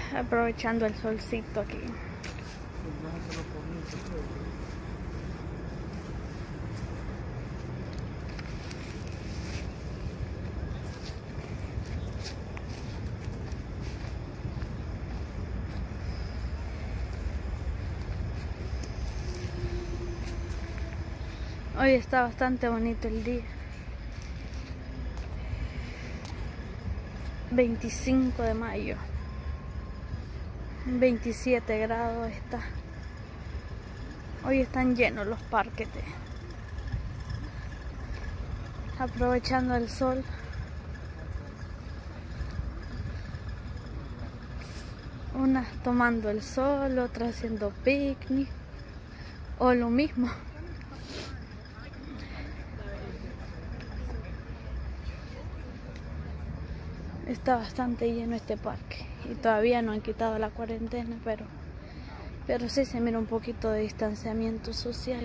aprovechando el solcito aquí. Hoy está bastante bonito el día. 25 de mayo. 27 grados está. Hoy están llenos los parques. Aprovechando el sol. Unas tomando el sol, otras haciendo picnic. O lo mismo. Está bastante lleno este parque y todavía no han quitado la cuarentena, pero sí se mira un poquito de distanciamiento social.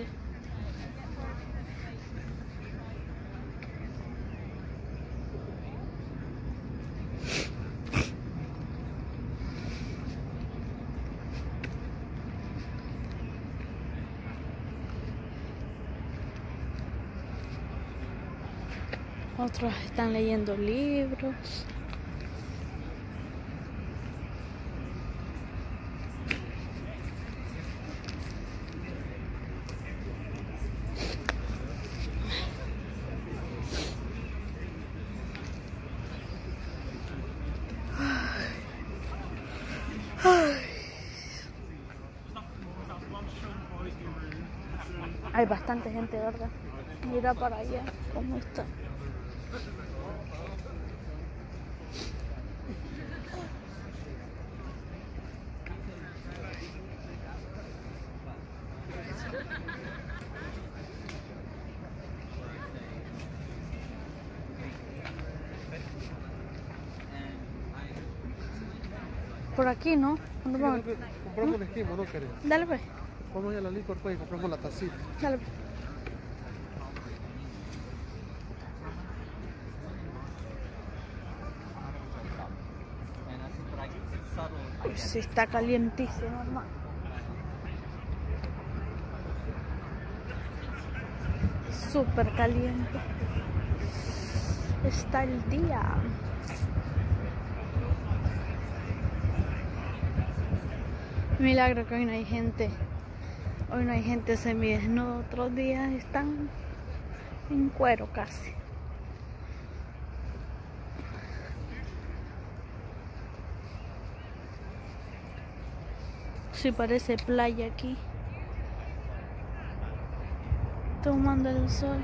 Otros están leyendo libros. Hay bastante gente, ¿verdad? Mira para allá cómo está. Por aquí, ¿no? ¿Dónde vamos? Compramos el esquimo, ¿no querés? Dale pues. Vamos a ir a la licor pues y compramos la tacita. Dale pues. Uy, sí está calientísimo, hermano. Súper caliente. Está el día. Milagro que hoy no hay gente. Hoy no hay gente semidesnuda. Otros días están en cuero casi. Sí parece playa aquí. Tomando el sol.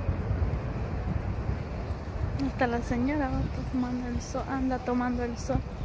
Está la señora, va tomando el sol, anda tomando el sol.